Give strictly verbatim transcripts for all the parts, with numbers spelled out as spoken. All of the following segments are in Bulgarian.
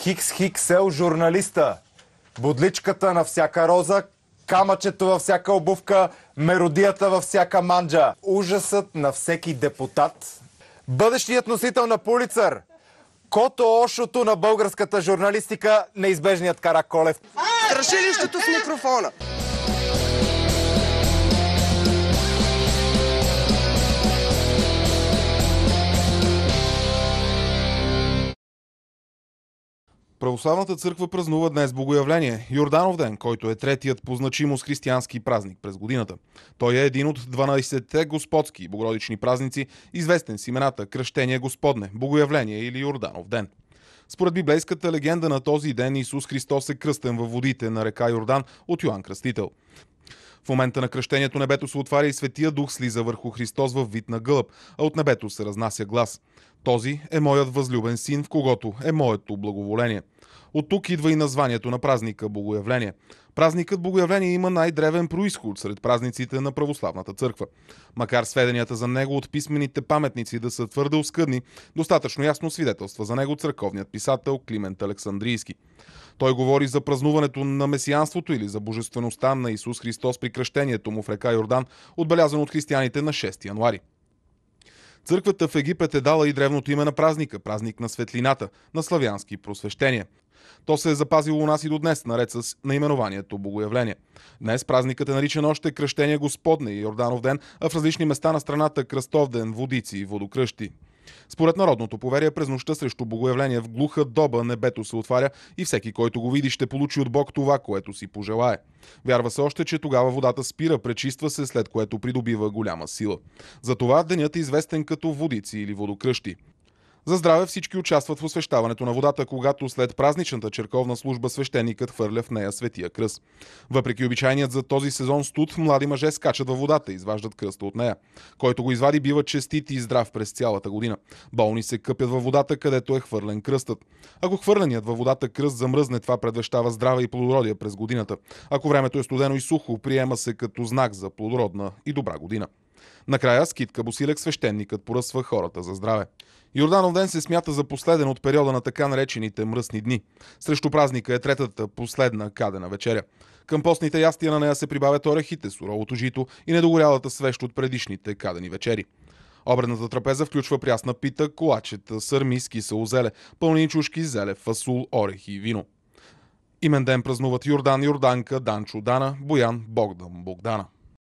Хикс Хиксел журналиста, бодличката на всяка роза, камъчето във всяка обувка, меродията във всяка манджа, ужасът на всеки депутат, бъдещият носител на Пулицър, кото ошото на българската журналистика, неизбежният Караколев. Страшилището с микрофона. Православната църква празнува днес Богоявление, Йорданов ден, който е третият по значимост християнски празник през годината. Той е един от дванадесетте господски и богородични празници, известен с имената Кръщение Господне, Богоявление или Йорданов ден. Според библейската легенда на този ден Исус Христос е кръстен във водите на река Йордан от Йоан Кръстител. В момента на кръщението небето се отваря и Светия Дух слиза върху Христос във вид на гълъб, а от небето се разнася глас: „Този е моят възлюбен син, в когото е моето благоволение“. От тук идва и названието на празника Богоявление. Празникът Богоявление има най-древен произход сред празниците на православната църква. Макар сведенията за него от писмените паметници да са твърде оскъдни, достатъчно ясно свидетелства за него църковният писател Климент Александрийски. Той говори за празнуването на месианството или за божествеността на Исус Христос при кръщението му в река Йордан, отбелязано от християните на шести януари. Църквата в Египет е дала и древното име на празника – празник на светлината, на славянски просвещение. То се е запазило у нас и до днес, наред с наименованието Богоявление. Днес празникът е наричан още Кръщение Господне и Йорданов ден, а в различни места на страната Кръстов ден, Водици и Водокръщи. Според народното поверие, през нощта срещу Богоявление в глуха доба небето се отваря и всеки, който го види, ще получи от Бог това, което си пожелае. Вярва се още, че тогава водата спира, пречиства се, след което придобива голяма сила. Затова денят е известен като Водици или Водокръщи. За здраве всички участват в освещаването на водата, когато след празничната черковна служба свещеникът хвърля в нея светия кръст. Въпреки обичайният за този сезон студ, млади мъже скачат във водата и изваждат кръста от нея. Който го извади, бива честит и здрав през цялата година. Болни се къпят във водата, където е хвърлен кръстът. Ако хвърленият във водата кръст замръзне, това предвещава здраве и плодородие през годината. Ако времето е студено и сухо, приема се като знак за плодородна и добра година. Накрая с китка босилек свещеникът поръсва хората за здраве. Йорданов ден се смята за последен от периода на така наречените мръсни дни. Срещу празника е третата последна кадена вечеря. Към постните ястия на нея се прибавят орехите, суровото жито и недогорялата свещ от предишните кадени вечери. Обредната трапеза включва прясна пита, колачета, сърми с кисело зеле, пълнени чушки, зеле, фасул, орехи и вино. Имен ден празнуват Йордан, Йорданка, Данчо, Дана, Боян, Богдан, Богдана.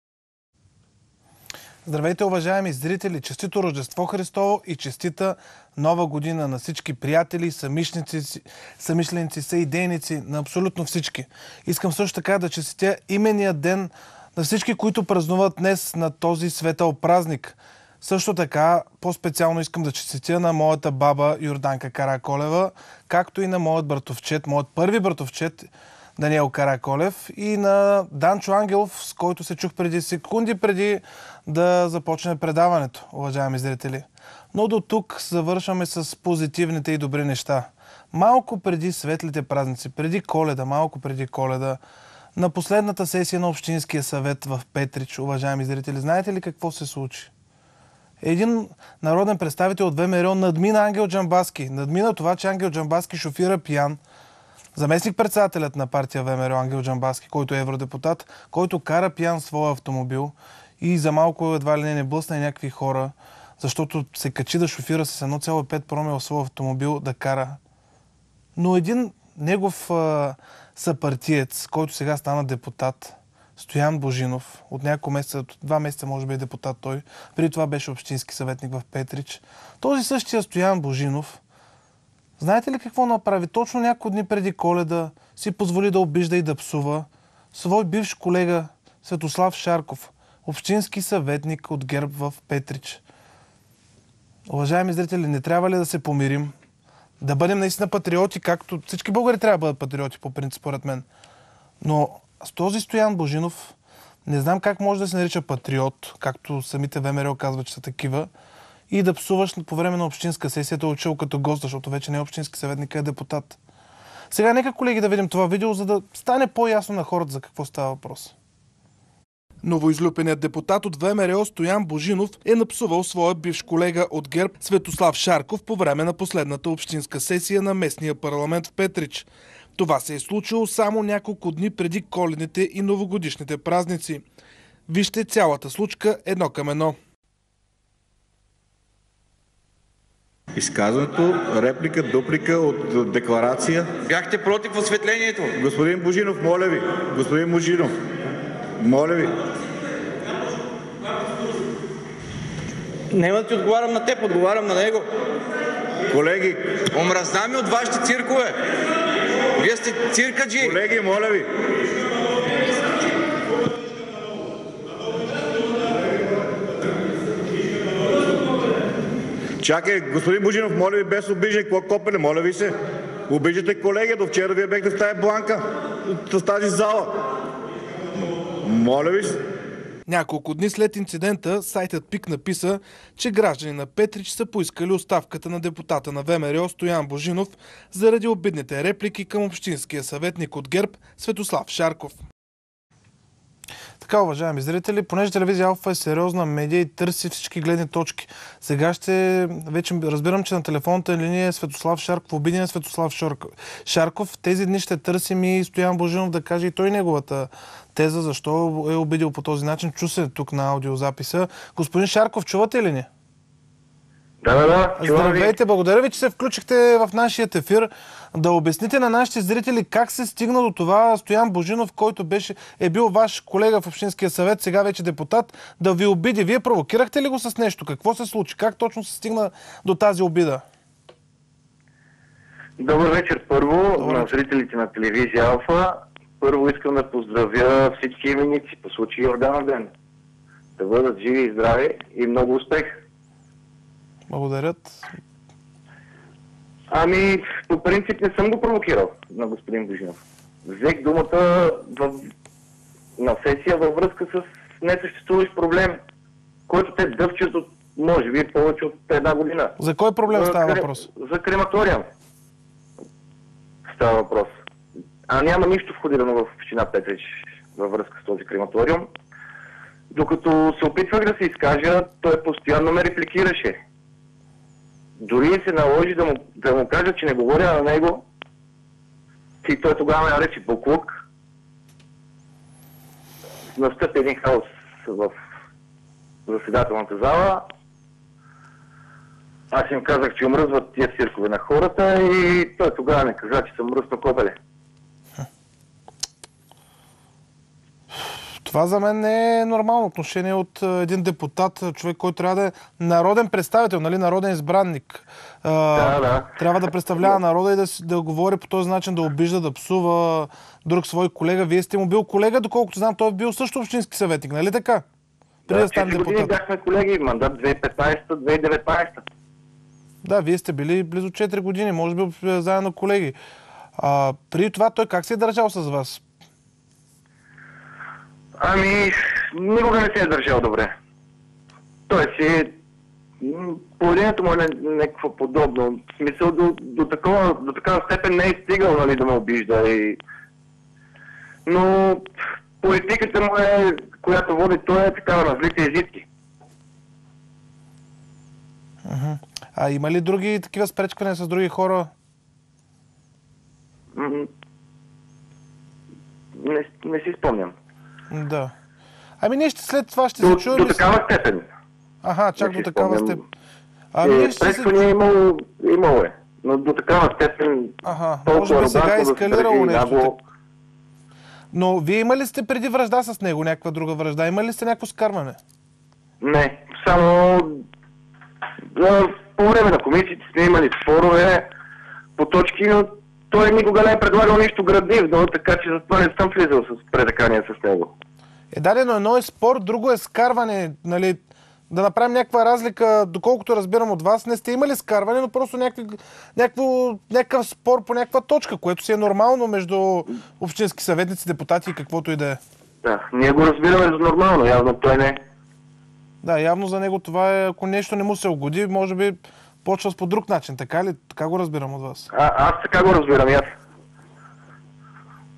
Здравейте, уважаеми зрители! Честито Рождество Христово и честита Нова година на всички приятели, самишници, самишленици, съидейници, на абсолютно всички. Искам също така да честитя имения ден на всички, които празнуват днес на този светъл празник. Също така, по-специално искам да честитя на моята баба Йорданка Караколева, както и на моят братовчет, моят първи братовчет Даниел Караколев и на Данчо Ангелов, с който се чух преди секунди преди да започне предаването, уважаеми зрители. Но до тук завършваме с позитивните и добри неща. Малко преди светлите празници, преди Коледа, малко преди Коледа, на последната сесия на Общинския съвет в Петрич, уважаеми зрители, знаете ли какво се случи? Един народен представител от ВМРО надмина Ангел Джамбазки. Надмина това, че Ангел Джамбазки шофира пиян. Заместник-председателят на партия ВМРО Ангел Джамбазки, който е евродепутат, който кара пиян своя автомобил и за малко едва ли не не блъсна някакви хора, защото се качи да шофира с едно цяло и пет промила в своя автомобил да кара. Но един негов а, съпартиец, който сега стана депутат, Стоян Божинов, от няколко месеца, от два месеца може би е депутат той, преди това беше общински съветник в Петрич. Този същия Стоян Божинов, знаете ли какво направи? Точно няколко дни преди Коледа си позволи да обижда и да псува свой бивш колега Светослав Шарков, общински съветник от ГЕРБ в Петрич. Уважаеми зрители, не трябва ли да се помирим? Да бъдем наистина патриоти, както всички българи трябва да бъдат патриоти, по принцип, според мен. Но с този Стоян Божинов не знам как може да се нарича патриот, както самите ВМРО казват, че са такива, и да псуваш по време на общинска сесия. Той е учил като гост, защото вече не е общински съветник, а е депутат. Сега нека, колеги, да видим това видео, за да стане по-ясно на хората за какво става въпрос. Новоизлюпеният депутат от ВМРО Стоян Божинов е напсувал своя бивш колега от ГЕРБ Светослав Шарков по време на последната общинска сесия на местния парламент в Петрич. Това се е случило само няколко дни преди коледните и новогодишните празници. Вижте цялата случка едно към едно. Изказването, реплика, дуплика от декларация. Бяхте против осветлението. Господин Божинов, моля ви. Господин Божинов, моля ви. Няма да ти отговарям на теб, отговарям на него. Колеги, Омразна ми от вашите циркове. Вие сте циркаджи. колеги, моля ви. Чакай, господин Божинов, моля ви, без обиждане, какво копеле, моля ви се. Обиждате колегия, до вчера вие бехте в тази бланка, в тази зала. Моля ви се. Няколко дни след инцидента, сайтът ПИК написа, че граждани на Петрич са поискали оставката на депутата на ВМРО Стоян Божинов заради обидните реплики към общинския съветник от ГЕРБ Светослав Шарков. Така, уважаеми зрители, понеже телевизия Алфа е сериозна медия и търси всички гледни точки. Сега ще, вече разбирам, че на телефонната линия е Светослав Шарков, обиден Светослав Шарков. Тези дни ще търсим и Стоян Божинов да каже и той неговата теза, защо е обидил по този начин. Чу се тук на аудиозаписа. Господин Шарков, чувате ли ни? Да, да, да. Здравейте, благодаря ви, че се включихте в нашия ефир. Да обясните на нашите зрители как се стигна до това Стоян Божинов, който беше, е бил ваш колега в Общинския съвет, сега вече депутат, да ви обиди. Вие провокирахте ли го с нещо? Какво се случи? Как точно се стигна до тази обида? Добър вечер първо Добър. на зрителите на телевизия Алфа. Първо искам да поздравя всички именици по случай Йорданов ден. Да бъдат живи и здрави и много успех. Благодарят. Ами, по принцип не съм го провокирал на господин Божинов. Взех думата в... на сесия във връзка с несъществуващ проблем, който те дъвчат от, може би, повече от една година. За кой проблем за, става въпрос? За крематориум става въпрос. А няма нищо входирано в община Петрич във връзка с този крематориум. Докато се опитвах да се изкажа, той постоянно ме репликираше. Дори се наложи да му, да му кажа, че не говоря на него, и той тогава ме нарече буклук. Настъпи един хаос в заседателната зала. Аз им казах, че омръзват тия циркове на хората и той тогава ми каза, че съм мръсно копеле. Това за мен не е нормално отношение от един депутат, човек, който трябва да е народен представител, нали, народен избранник. Да, да. Трябва да представлява народа и да, да говори по този начин, да обижда, да псува друг свой колега. Вие сте му бил колега, доколкото знам, той е бил също общински съветник, нали така? Преди да стане депутат. години бяхме колеги, мандат две хиляди и петнадесета - две хиляди и деветнадесета. Да, вие сте били близо четири години, може би заедно колеги. А, преди това той как се е държал с вас? Ами, никога не се е държал добре. Той си... Поведението му е някакво подобно. В смисъл, до, до, такова, до такава степен не е стигал, нали, да ме обижда. И... Но политиката му е, която води той, е такава на злите езици. Uh-huh. А има ли други такива спречквания с други хора? Не, не си спомням. Да. Ами ние ще след това ще до, се чуем... До такава степен. Аха, чак не до такава степен. Ами е, ние ще спречквания се... имало, имало е. Но до такава степен... Аха, може би сега е ескалирало да нещо. Нагло... Но вие имали сте преди вражда с него, някаква друга вражда? Имали ли сте някакво скарване? Не, само... По време на комисиите сме имали спорове по точки, но той никога не е предлагал нищо градивно, така че затова не съм влизал с предакания с него. Е, дадено едно е спор, друго е скарване, нали, да направим някаква разлика, доколкото разбирам от вас, не сте имали скарване, но просто някакви, някакво, някакъв спор по някаква точка, което си е нормално между общински съветници, депутати и каквото и да е. Да, ние го разбираме за нормално, явно той не е. Да, явно за него това е, ако нещо не му се угоди, може би почва с по друг начин, така ли? Така го разбирам от вас. А, аз така го разбирам, аз.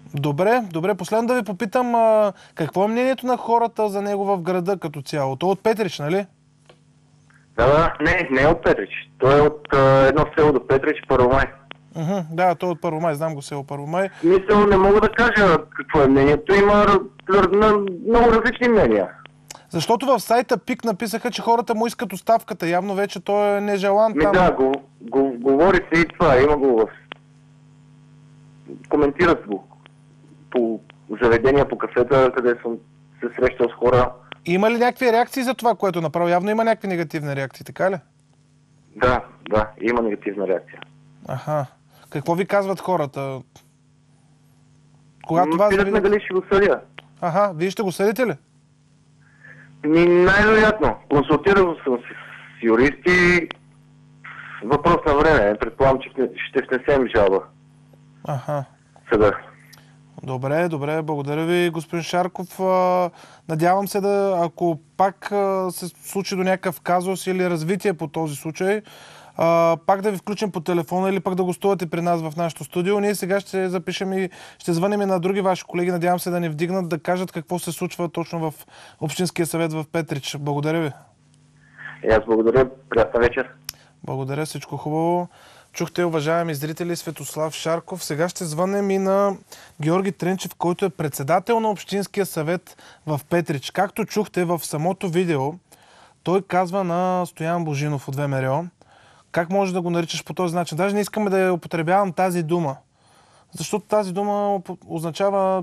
Добре, добре. Последно да ви попитам, а, какво е мнението на хората за него в града като цяло? То от Петрич, нали? Да, да, не, не е от Петрич. Той е от а, едно село до Петрич, Първомай. Уху, да, той е от Първомай, знам го село Първомай. Мисля, не мога да кажа какво е мнението. Има много различни мнения. Защото в сайта ПИК написаха, че хората му искат оставката. Явно вече той е нежелан Ми там. да, го, го, говори се и това. Има го в... Коментират го по заведения, по кафета, къде съм се срещал с хора. Има ли някакви реакции за това, което направи? Явно има някакви негативни реакции, така ли? Да, да, има негативна реакция. Аха. Какво ви казват хората? Когато вас Питат ме видят... дали ще го съдя. Аха, вие ще го съдите ли? Ми, най-вероятно. Консултирал съм се с юристи. Въпрос на време. Предполагам, че ще внесем жалба. Аха. Съда. Добре, добре, благодаря ви, господин Шарков. А, надявам се да, ако пак а, се случи до някакъв казус или развитие по този случай, а, пак да ви включим по телефона или пак да гостувате при нас в нашото студио. Ние сега ще запишем и ще звънем и на други ваши колеги. Надявам се да ни вдигнат, да кажат какво се случва точно в Общинския съвет в Петрич. Благодаря ви. И аз благодаря. Приятна вечер. Благодаря, всичко хубаво. Чухте, уважаеми зрители, Светослав Шарков. Сега ще звънем и на Георги Тренчев, който е председател на Общинския съвет в Петрич. Както чухте в самото видео, той казва на Стоян Божинов от ВМРО, как може да го наричаш по този начин. Даже не искаме да я употребявам тази дума, защото тази дума означава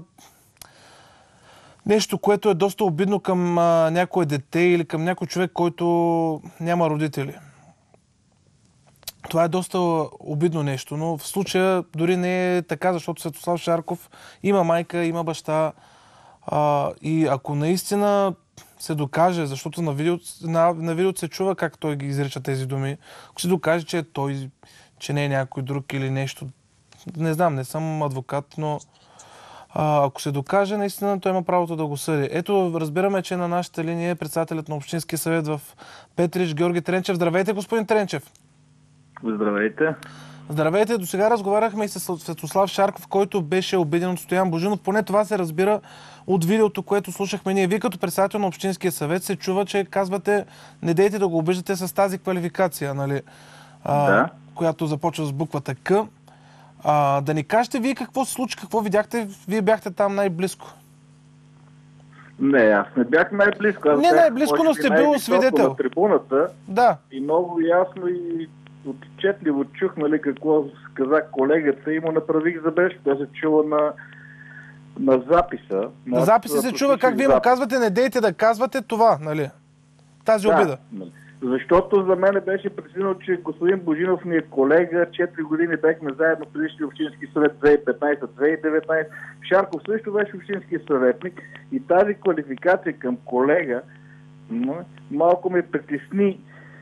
нещо, което е доста обидно към а, някое дете или към някой човек, който няма родители. Това е доста обидно нещо, но в случая дори не е така, защото Светослав Шарков има майка, има баща а, и ако наистина се докаже, защото на видеото, на, на видеото се чува как той ги изрича тези думи, ако се докаже, че е той, че не е някой друг или нещо, не знам, не съм адвокат, но а, ако се докаже, наистина той има правото да го съди. Ето, разбираме, че на нашата линия е председателят на Общинския съвет в Петрич, Георги Тренчев. Здравейте, господин Тренчев! Здравейте. Здравейте, до сега разговаряхме и с Светослав Шарков, който беше обиден от Стоян Божинов. Поне това се разбира от видеото, което слушахме ние. Вие като председател на Общинския съвет се чува, че казвате, не дейте да го обиждате с тази квалификация, нали? А, да. Която започва с буквата К. А, да ни кажете вие какво се случи, какво видяхте, вие бяхте там най-близко. Не, аз не бях най-близко. Аз не бях, най-близко, но сте бил свидетел. На трибуната. Да. И много ясно и отчетливо чух, нали, какво каза колегата и му направих забележка. Тя се чува на, на записа. На записа се чува как вие му казвате, не дейте да казвате това, нали? Тази да, обида. Защото за мен беше причина, че господин Божинов ми е колега, четири години бехме заедно в предишния Общински съвет две хиляди и петнадесета - две хиляди и деветнадесета. Шарков също беше общински съветник и тази квалификация към колега малко ме притесни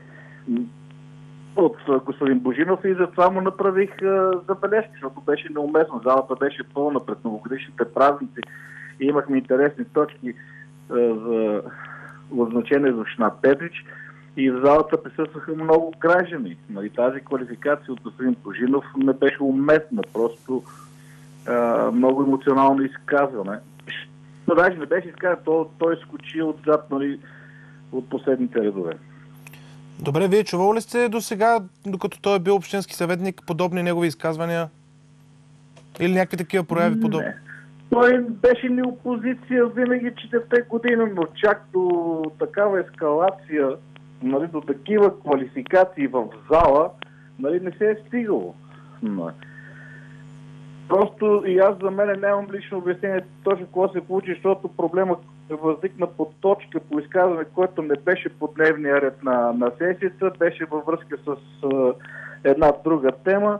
от господин Божинов и затова му направих а, забележки, защото беше неуместно. Залата беше пълна пред новогодишните празници и имахме интересни точки а, за значение за община Петрич и в залата присъстваха много граждани. Нали, тази квалификация от господин Божинов не беше уместна, просто а, много емоционално изказване. Но даже не беше изказване, той, той скочи отзад, нали, от последните редове. Добре, вие чувал ли сте до сега, докато той е бил общински съветник, подобни негови изказвания? Или някакви такива прояви подобни? Не. Той беше ни опозиция винаги четирите години, но чак до такава ескалация, нали, до такива квалификации в зала, нали, не се е стигало. Но. Просто и аз за мен нямам лично обяснение точно какво се получи, защото проблемът възникна под точка по изказване, което не беше по дневния ред на, на сесията, беше във връзка с а, една друга тема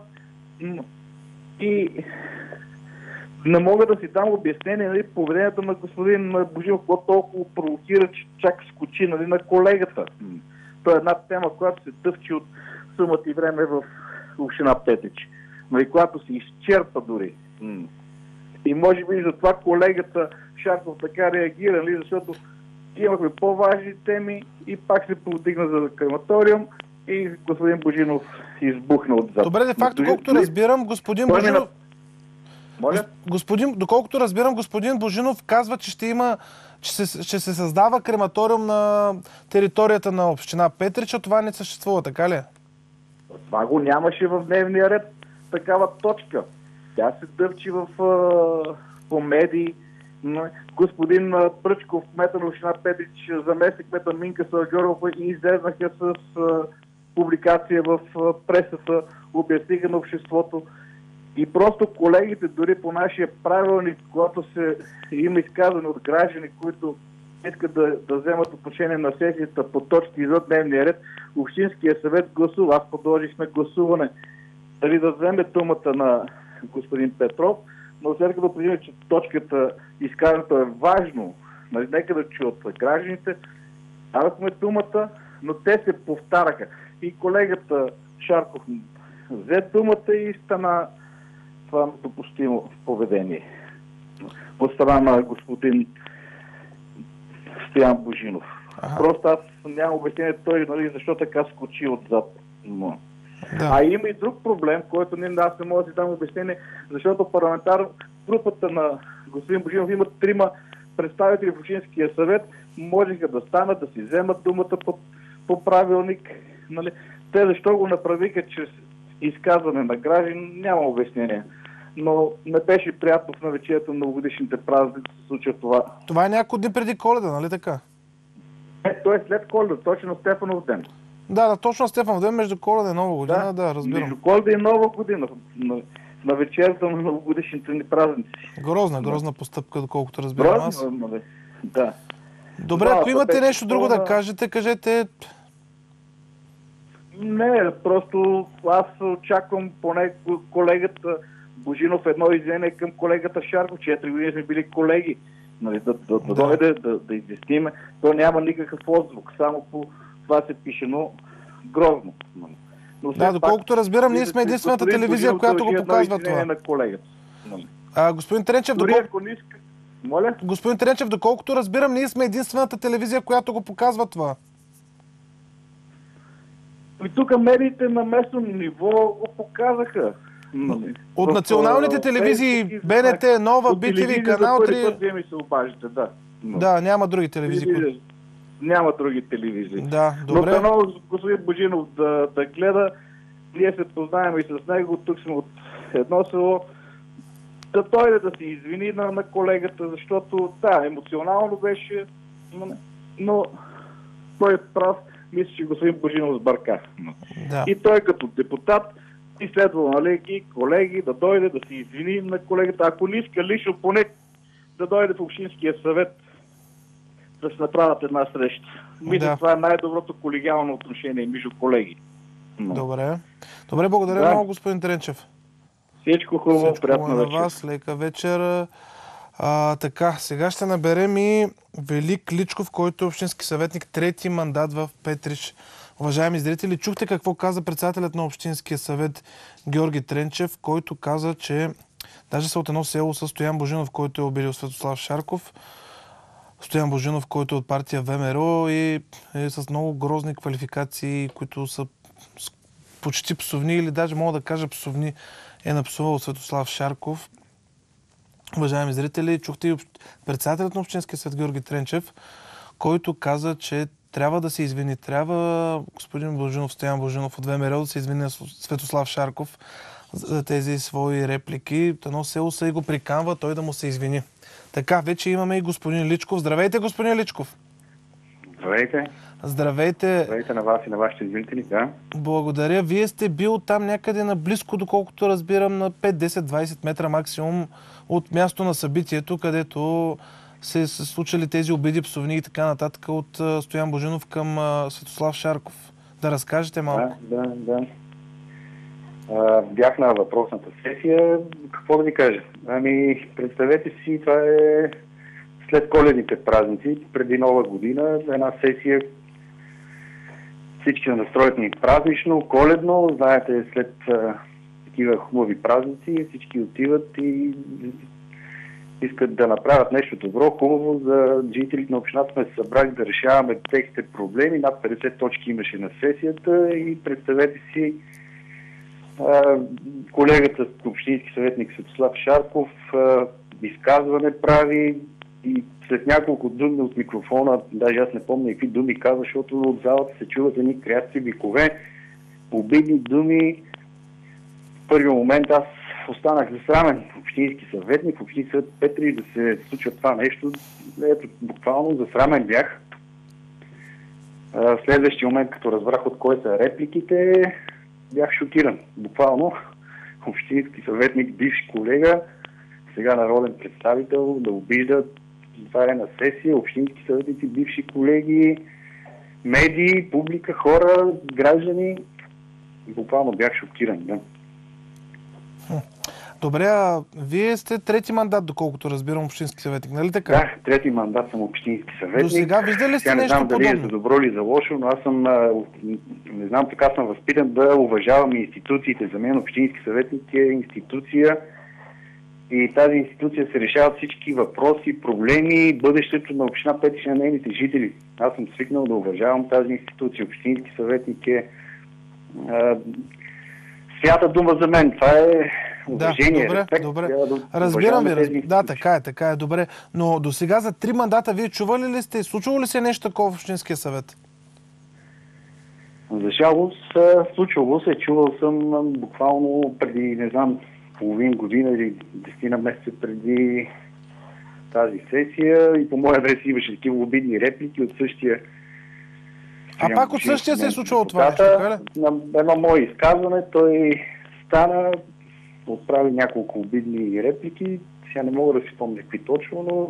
и не мога да си дам обяснение, нали, поведението на господин Божинов, какво толкова провокира, че чак скочи, нали, на колегата. Това е една тема, която се тъвчи от сумата и време в община Петрич, нали, която се изчерпа дори. И може би за това колегата Шарков така реагира, нали, защото имахме по-важни теми и пак се повдигна за крематориум и господин Божинов избухна отзад. Добре, де факто, колкото разбирам, господин Божинов... Моля? Господин, доколкото разбирам, господин Божинов казва, че ще има, че се, ще се създава крематориум на територията на община Петрич, а това не съществува, така ли? Това го нямаше в дневния ред, такава точка. Тя се дъвчи в, а, по медии. Господин а, Пръчков, кмета на община Петрич, заместник кмета Минка Сългьоров и излезнаха с а, публикация в а, пресата, обясниха на обществото. И просто колегите, дори по нашия правилник, когато се има изказани от граждани, които искат да, да вземат отношение на сесията по точки извън дневния ред, Общинския съвет гласува. Аз подложих на гласуване дали да вземе думата на господин Петров, но след като предвидим, че точката изказването е важно, нали, нека да чуят гражданите, дадохме думата, но те се повтараха. И колегата Шарков взе думата и стана това допустимо поведение от страна на господин Стоян Божинов. Ага. Просто аз нямам обяснение той, нали, защо така скочи отзад. Но. Да. А има и друг проблем, който не, аз не мога да си дам обяснение, защото парламентарна групата на господин Божинов има трима представители в Общинския съвет, можеха да станат, да си вземат думата по, по правилник. Нали. Те защо го направиха чрез изказване на граждани, няма обяснение. Но не беше приятно в навечерието на новогодишните празници да се случва това. Това е няколко дни преди Коледа, нали така? Не, то е след Коледа, точно Стефанов ден. Да, да, точно Стефанов ден, между Коледа и Нова година, да, да разбирам. Между Коледа и Нова година, на, на вечерта на новогодишните ни празници. Грозна, грозна постъпка, доколкото разбирам аз. Грозна, да. Добре, ако имате нещо друго да кажете, кажете. Не, просто аз очаквам поне колегата Божинов едно извинение към колегата Шарков, четири години сме били колеги. Нали, да, да, да, да дойде, да, да изясниме. То няма никакъв отзвук, само по това се пише, но грозно. Но да, доколкото пак, разбирам, ние сме единствената телевизия, Божинов, която го показва това. На колегата. А, господин Тренчев, Дори доколко... ако не иска... Моля? Господин Тренчев, доколкото разбирам, ние сме единствената телевизия, която го показва това. И тук медиите на местно ниво го показаха. От в, националните телевизии, БНТ, Нова, Би Ти Ви, Канал три... Път вие ми се обаждате, да. Но... Да, няма други телевизии. Телевизия. Няма други телевизии. Да, добре. Но дано господин Божинов да, да гледа, ние се познаем и с него, тук сме от едно село, да дойде да се извини на, на колегата, защото да, емоционално беше, но, но той е прав, мисля, че господин Божинов сбърка. Да. И той като депутат и следва, нали, и колеги да дойде да се извини на колегата. Ако не иска лично, поне да дойде в Общинския съвет да се направят една среща. Мисля, да. Това е най-доброто колегиално отношение между колеги. Но. Добре. Добре, благодаря да. много, господин Тренчев. Всичко хубаво, Всичко приятна хубаво вечер. на вас, лека вечер. А, така, сега ще наберем и Велик Личков, който е общински съветник, трети мандат в Петрич. Уважаеми зрители, чухте какво каза председателят на Общинския съвет Георги Тренчев, който каза, че даже са от едно село с Стоян Божинов, който е обидил Светослав Шарков. Стоян Божинов, който е от партия ВМРО и е с много грозни квалификации, които са почти псовни или даже мога да кажа псовни, е напсувал Светослав Шарков. Уважаеми зрители, чухте и председателят на Общинския съвет Георги Тренчев, който каза, че трябва да се извини. Трябва господин Божинов, Стоян Божинов от ВМРО да се извини на Светослав Шарков за тези свои реплики. Едно село се и го приканва той да му се извини. Така, вече имаме и господин Личков. Здравейте, господин Личков! Здравейте! Здравейте! Здравейте на вас и на вашите зрители, да. Благодаря. Вие сте бил там някъде наблизко, доколкото разбирам, на пет, десет, двайсет метра максимум от място на събитието, където се са случили тези обиди, псовни и така нататък от Стоян Божинов към Светослав Шарков. Да разкажете малко. Да, да, да. А, бях на въпросната сесия. Какво да ви кажа? Ами, представете си, това е след коледните празници, преди Нова година, една сесия. Всички настроят ни празнично, коледно. Знаете, след а, такива хубави празници, всички отиват и искат да направят нещо добро, хубаво за жителите на общината. Сме се събрали да решаваме техните проблеми. Над петдесет точки имаше на сесията и представете си А, колегата, общински съветник Светослав Шарков, а, изказване прави и след няколко думи от микрофона, даже аз не помня какви думи казва, защото от залата се чуват едни крясци викове, обидни думи. В първи момент аз останах засрамен. Общински съветник, общински съвет Петрич, да се случва това нещо. Ето, буквално засрамен бях. В следващия момент, като разбрах от кой са репликите, бях шокиран. Буквално общински съветник, бивш колега, сега народен представител, да обижда затворена сесия, общински съветници, бивши колеги, медии, публика, хора, граждани. Буквално бях шокиран. Да. Добре, а вие сте трети мандат, доколкото разбирам, общински съветник, нали така? Да, трети мандат съм общински съветник. До сега виждали сте нещо нещо подобно? Не знам дали е за добро или за лошо, но аз съм, не знам, така съм възпитан да уважавам институциите. За мен общински съветник е институция и тази институция се решават всички въпроси, проблеми, бъдещето на община Петрич и на нейните жители. Аз съм свикнал да уважавам тази институция. Общински съветник е а, свята дума за мен. Това е уважение, да, добре, респект. добре. Да Разбирам ви. Раз... Да, така е, така е, добре. Но до сега за три мандата вие чували ли сте, случвало ли се нещо такова в Общинския съвет? За жалост, случвало се, чувал съм буквално преди, не знам, половин година или десетина месеца преди тази сесия и по моя адрес имаше такива обидни реплики от същия. А пак от същия се е случвало това нещо, така ли? На едно мое изказване той стана, отправи няколко обидни реплики. Сега не мога да си спомня какви точно, но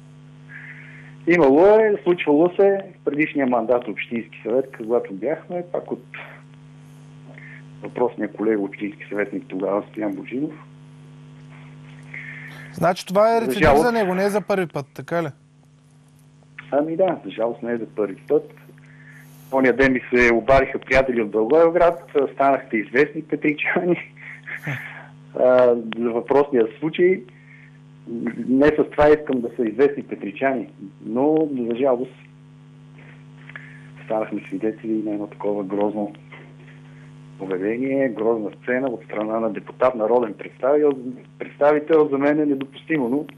имало е, случвало се в предишния мандат Общински съвет, когато бяхме, пак от въпросния колега Общински съветник тогава, Стоян Божинов. Значи това е рецидив за, за него, не е за първи път, така ли? Ами да, за жалост не е за първи път. Оня ден ми се обадиха приятели от Благоевград, станахте известни петричани. За въпросния случай не с това искам да са известни петричани, но за жалост станахме свидетели на едно такова грозно поведение, грозна сцена от страна на депутат, народен представител. Представител за мен е недопустимо, но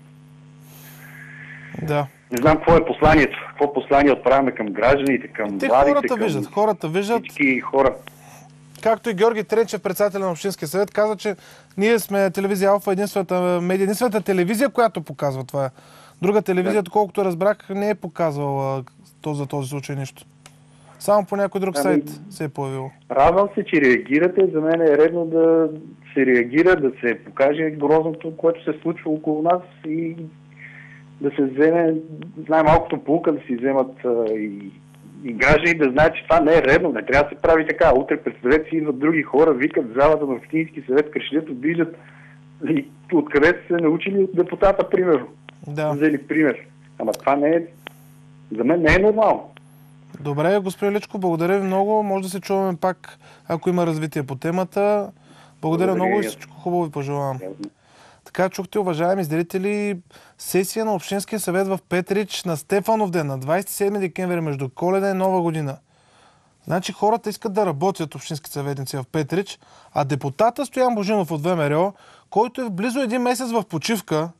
да. Не знам какво е посланието. Какво послание отправяме към гражданите, към Те младите, хората към виждат, хората виждат. Всички хора. Както и Георги Тренчев, председател на Общинския съвет, каза, че ние сме телевизия Алфа, единствената медия, единствената телевизия, която показва това. Друга телевизия, доколкото разбрах, не е показвала за този случай нищо. Само по някой друг ами, сайт се е появило. Радвам се, че реагирате. За мен е редно да се реагира, да се покаже грозното, което се случва около нас и да се вземе най-малкото полука, да си вземат а, и, и граждани да знаят, че това не е редно. Не трябва да се прави така. Утре представете си идват други хора, викат в залата на Общински съвет, крещят, обиждат. И откъде са се научили от депутата, примерно. Да. Взели пример. Ама това не е... За мен не е нормално. Добре, господин Личко, благодаря ви много. Може да се чуваме пак, ако има развитие по темата. Благодаря, благодаря много и всичко хубаво ви пожелавам. Така чухте, уважаеми зрители, сесия на Общинския съвет в Петрич на Стефанов ден, на двадесет и седми декември, между Коледа и Нова година. Значи хората искат да работят общински съветници в Петрич, а депутата Стоян Божинов от ВМРО, който е близо един месец в почивка,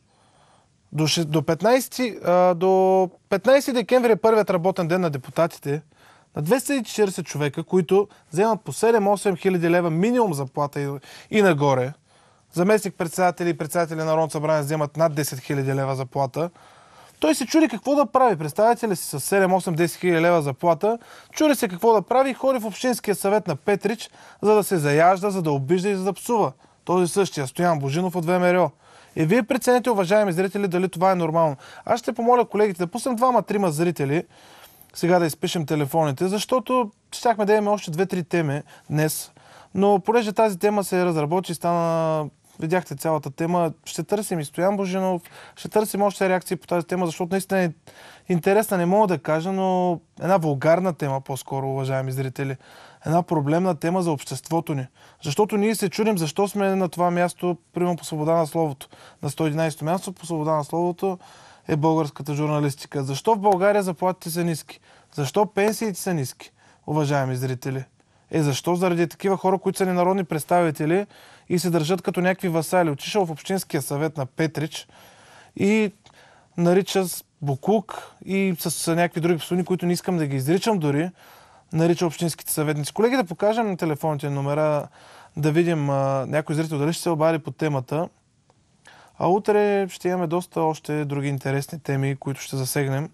до петнадесети, до петнадесети декември е първият работен ден на депутатите, на двеста и четиридесет човека, които вземат по седем-осем хиляди лева минимум заплата и, и нагоре. Заместник председатели и председатели на Народното събрание вземат над десет хиляди лева заплата. Той се чуди какво да прави. Представете ли си с седем-осем-десет хиляди лева заплата, чуди се какво да прави и ходи в Общинския съвет на Петрич, за да се заяжда, за да обижда и за да псува. Този същия Стоян Божинов от ВМРО. И вие прецените, уважаеми зрители, дали това е нормално. Аз ще помоля колегите да пуснем двама-трима зрители, сега да изпишем телефоните, защото щяхме да имаме още две-три теми днес. Но понеже тази тема се разработи, стана... Видяхте цялата тема. Ще търсим и Стоян Божинов, ще търсим още реакции по тази тема, защото наистина е интересна, не мога да кажа, но една вулгарна тема по-скоро, уважаеми зрители. Една проблемна тема за обществото ни. Защото ние се чудим защо сме на това място, примерно по свобода на словото. На сто и единадесето място по свобода на словото е българската журналистика. Защо в България заплатите са ниски? Защо пенсиите са ниски, уважаеми зрители? Е, защо? Заради такива хора, които са ненародни представители и се държат като някакви васали. Отишъл в Общинския съвет на Петрич и нарича с буклук и с някакви други псовни, които не искам да ги изричам дори, нарича общинските съветници. Колеги, да покажем на телефонните номера, да видим а, някой зрител дали ще се обади по темата. А утре ще имаме доста още други интересни теми, които ще засегнем.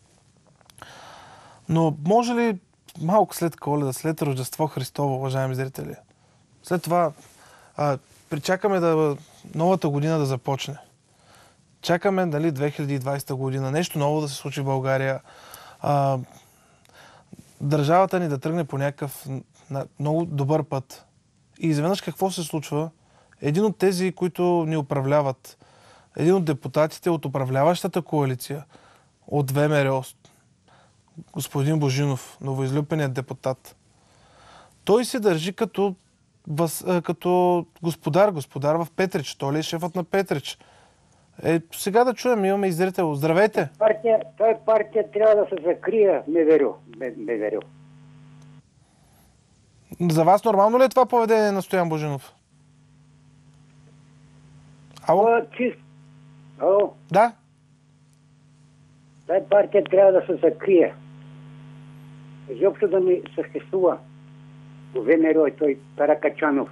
Но може ли малко след Коледа, след Рождество Христово, уважаеми зрители, след това а, причакаме да новата година да започне. Чакаме, нали, две хиляди и двадесета година, нещо ново да се случи в България. А, държавата ни да тръгне по някакъв много добър път. И изведнъж какво се случва? Един от тези, които ни управляват, един от депутатите от управляващата коалиция, от ВМРО, господин Божинов, новоизлюпеният депутат, той се държи като, като господар, господар в Петрич. Той ли е шефът на Петрич? Е, сега да чуем, имаме и зрител. Здравейте! Партия, той партия трябва да се закрие МВР. МВР. За вас нормално ли е това поведение на Стоян Божинов? Ало? Чист. Ало? Да? Той партия трябва да се закрие. Изобщо да ми съществува. ВМРО и той Каракачанов.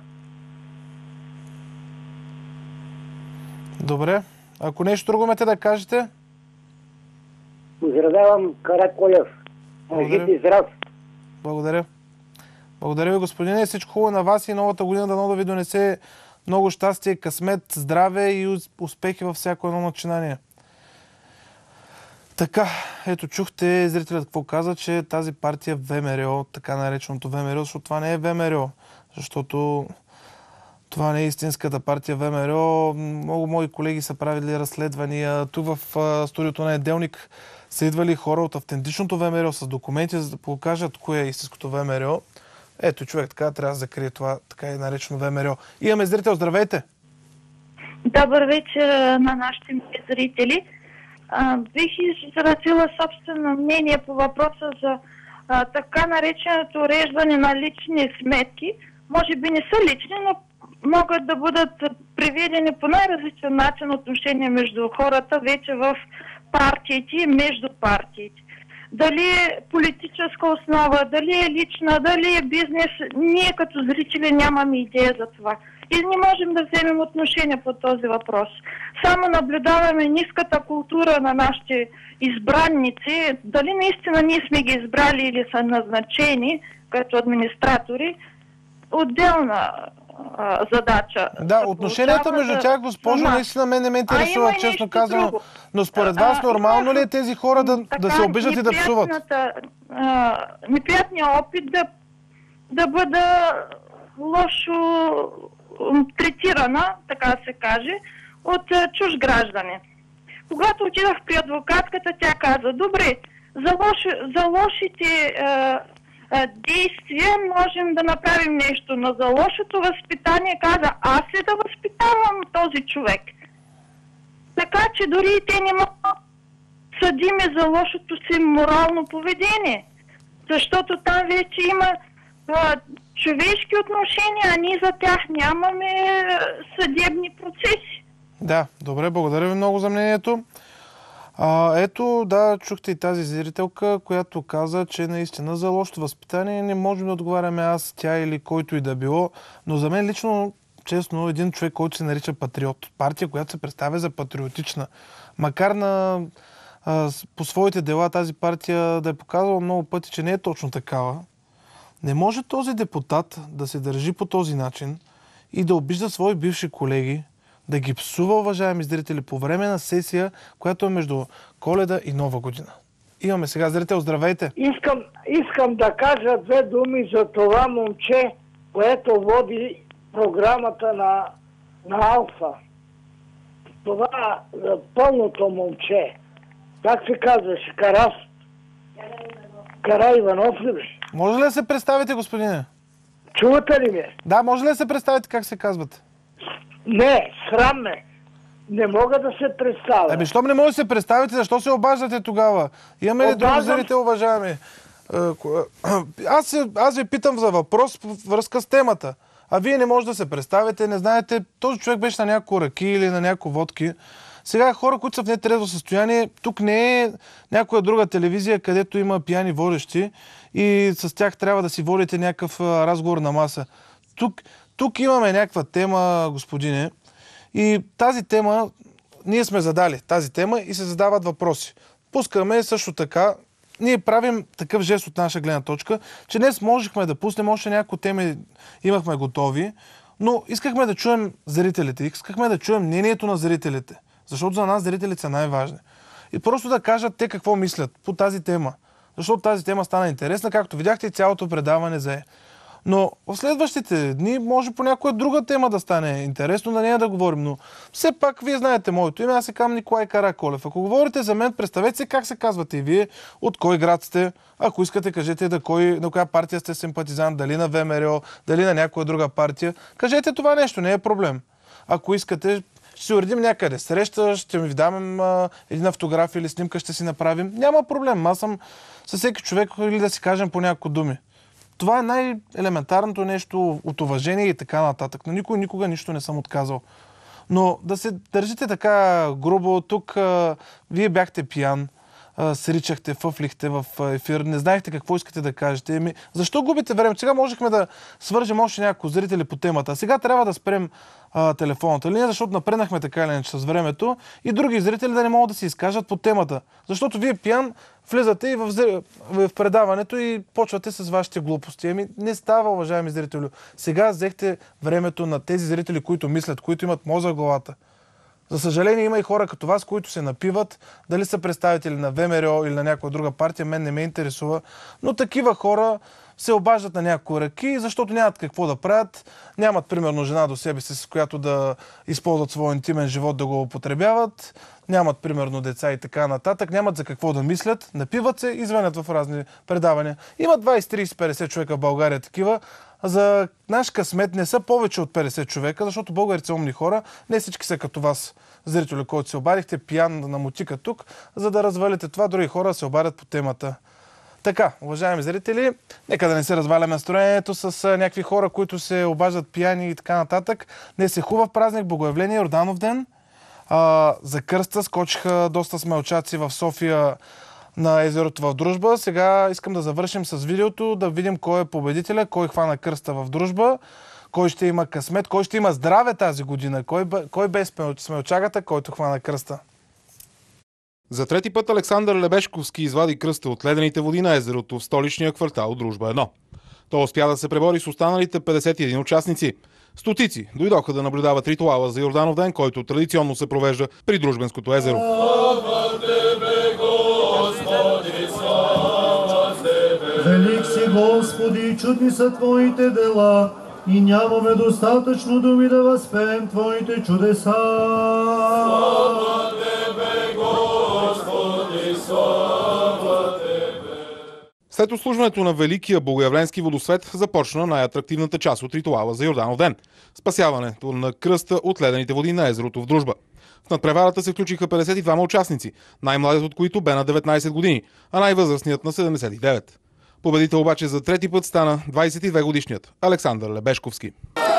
Добре. Ако нещо друго имате да кажете? Поздравявам Караколев. Жив и здрав. Благодаря. Благодаря ви, господине. Всичко хубаво на вас и новата година дано да ви донесе много щастие, късмет, здраве и успехи във всяко едно начинание. Така, ето чухте зрителят какво каза, че тази партия ВМРО, така нареченото ВМРО, защото това не е ВМРО, защото това не е истинската партия ВМРО. Много мои колеги са правили разследвания. Тук в студиото на Неделник са идвали хора от автентичното ВМРО с документи, за да покажат кое е истинското ВМРО. Ето, човек така трябва да закрие това така е наречено ВМРО. Имаме зрител, здравейте! Добър вечер на нашите зрители. А, бих изразила собствено мнение по въпроса за а, така нареченото уреждане на лични сметки. Може би не са лични, но могат да бъдат приведени по най-различен начин отношения между хората вече в партиите и между партиите. Дали е политическа основа, дали е лична, дали е бизнес, ние като зрители нямаме идея за това. И не можем да вземем отношение по този въпрос. Само наблюдаваме ниската култура на нашите избранници. Дали наистина ние сме ги избрали или са назначени като администратори, отделна а, задача. Да, отношенията между тях, госпожо, наистина мен не ме интересува, честно казвам. Но според вас нормално ли е тези хора да, така, да се обиждат и да псуват? Неприятният опит да, да бъда лошо третирана, така да се каже, от чуж граждани. Когато отидах при адвокатката, тя каза, добре, за, лоши, за лошите а, а, действия можем да направим нещо, но за лошото възпитание каза, аз ли да възпитавам този човек? Така че дори и те не могат съдиме за лошото си морално поведение, защото там вече има а, човешки отношения, а ние за тях нямаме съдебни процеси. Да, добре, благодаря ви много за мнението. А, ето, да, чухте и тази зрителка, която каза, че наистина за лошото възпитание не можем да отговаряме аз, тя или който и да било, но за мен лично, честно, един човек, който се нарича патриот, партия, която се представя за патриотична, макар на, а, по своите дела тази партия да е показала много пъти, че не е точно такава, не може този депутат да се държи по този начин и да обижда свои бивши колеги, да ги псува, уважаеми зрители, по време на сесия, която е между Коледа и Нова година. Имаме сега зрител, здравейте! Искам, искам да кажа две думи за това момче, което води програмата на, на Алфа. Това пълното момче. Как се казваше? Карас? Караиванов ли беше? Може ли да се представите, господине? Чувате ли ме? Да, може ли да се представите как се казвате? Не, срам ме. Не мога да се представя. Ами, щом не може да се представите, защо се обаждате тогава? Имаме ли други зрители, уважаеми? Аз, аз ви питам за въпрос в връзка с темата. А вие не може да се представите, не знаете, този човек беше на няколко ръки или на няколко водки. Сега хора, които са в нетрезво състояние, тук не е някоя друга телевизия, където има пияни водещи и с тях трябва да си водите някакъв разговор на маса. Тук, тук имаме някаква тема, господине, и тази тема, ние сме задали тази тема и се задават въпроси. Пускаме също така, ние правим такъв жест от наша гледна точка, че днес можехме да пуснем още някои теми, имахме готови, но искахме да чуем зрителите, искахме да чуем мнението на зрителите, защото за нас зрителите са най-важни. И просто да кажат те какво мислят по тази тема, защото тази тема стана интересна, както видяхте и цялото предаване зае. Но в следващите дни може по някоя друга тема да стане интересно, да не е да говорим, но все пак вие знаете моето име, аз се казвам Николай Караколев. Ако говорите за мен, представете се как се казвате и вие, от кой град сте, ако искате кажете да кой, на коя партия сте симпатизант, дали на ВМРО, дали на някоя друга партия. Кажете това нещо, не е проблем. Ако искате, ще се уредим някъде среща, ще ми ви дам а, един автограф или снимка, ще си направим. Няма проблем, аз съм със всеки човек или да си кажем по няколко думи. Това е най-елементарното нещо от уважение и така нататък. Но никой никога нищо не съм отказал. Но да се държите така грубо, тук а, вие бяхте пиян, а, сричахте, фъфлихте в ефир, не знаехте какво искате да кажете. Еми, защо губите време? Сега можехме да свържем още някои зрители по темата. Сега трябва да спрем а, телефонната линия, защото напреднахме така или иначе с времето и други зрители да не могат да се изкажат по темата. Защото вие пиян влизате и в, в предаването и почвате с вашите глупости. Еми, не става, уважаеми зрители. Сега взехте времето на тези зрители, които мислят, които имат мозък в главата. За съжаление има и хора като вас, които се напиват, дали са представители на ВМРО или на някоя друга партия, мен не ме интересува, но такива хора се обаждат на някои ръки, защото нямат какво да правят, нямат примерно жена до себе си, с която да използват своя интимен живот, да го употребяват, нямат примерно деца и така нататък, нямат за какво да мислят, напиват се и звънят в разни предавания. Има двайсет, трийсет, петдесет човека в България такива. За наш късмет не са повече от петдесет човека, защото българите са умни хора. Не всички са като вас, зрители, който се обадихте, пиян на мотика тук, за да развалите това. Други хора се обадят по темата. Така, уважаеми зрители, нека да не се разваляме настроението с а, някакви хора, които се обаждат пияни и така нататък. Днес е хубав празник, Богоявление, Йорданов ден. А, за кръста скочиха доста смелчаци в София на езерото в Дружба. Сега искам да завършим с видеото, да видим кой е победителя, кой хвана кръста в Дружба, кой ще има късмет, кой ще има здраве тази година, кой, кой бе смелчагата, който хвана кръста. За трети път Александър Лебешковски извади кръста от ледените води на езерото в столичния квартал Дружба едно. Той успя да се пребори с останалите петдесет и един участници. Стотици дойдоха да наблюдават ритуала за Йорданов ден, който традиционно се провежда при Дружбенското езеро. Велик си, Господи, чудни са Твоите дела и нямаме достатъчно думи да възпеем Твоите чудеса. Слава Тебе, Господи, слава Тебе. След отслужването на Великия Богоявленски водосвет започна най-атрактивната част от ритуала за Йорданов ден – спасяването на кръста от ледените води на езерото в Дружба. В надпреварата се включиха петдесет и двама участници, най-младият от които бе на деветнайсет години, а най-възрастният на седемдесет и девет. Победител обаче за трети път стана двайсет и две годишният Александър Лебешковски.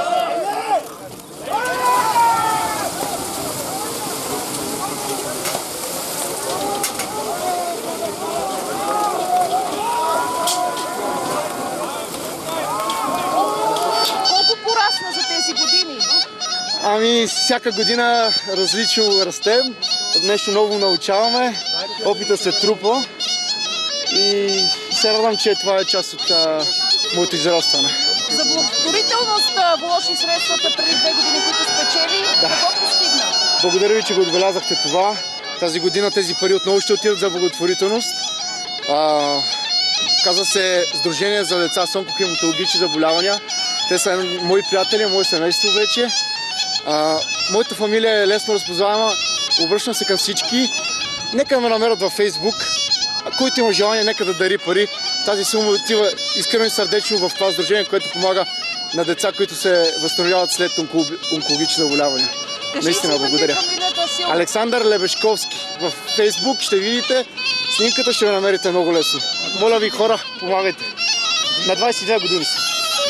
Колко порасна за тези години? Ами, всяка година различно растем, нещо ново научаваме, опита се трупа и се радвам, че това е част от а, моето израстване. За благотворителност вложи средствата преди две години, които спечели. Да. Какво постигна? Благодаря ви, че го отбелязахте това. Тази година тези пари отново ще отидат за благотворителност. А, казва се Сдружение за деца с онкохематологични заболявания. Те са мои приятели, мое семейство вече. А, моята фамилия е лесно разпознаваема. Обръщам се към всички. Нека ме намерят във Фейсбук. Който има желание, нека да дари пари. Тази сума отива искрено и сърдечно в това сдружение, което помага на деца, които се възстановяват след онкологични заболявания. Наистина, благодаря. Александър Лебешковски. В Фейсбук ще видите снимката, ще ме намерите много лесно. Моля ви, хора, помагайте. На двадесет и две години си.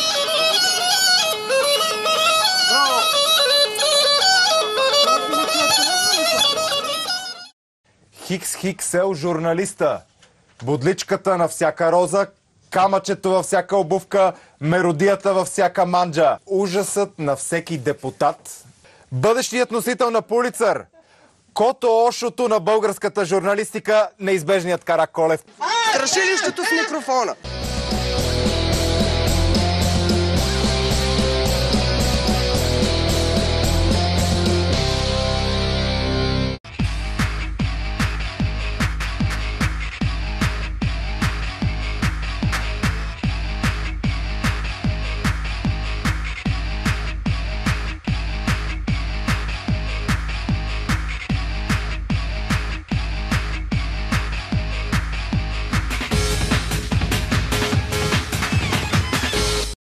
Хикс Хиксел журналиста, бодличката на всяка роза, камъчето във всяка обувка, меродията във всяка манджа, ужасът на всеки депутат, бъдещият носител на Пулицър, Кото Ошото на българската журналистика, неизбежният Караколев. Страшилището с микрофона.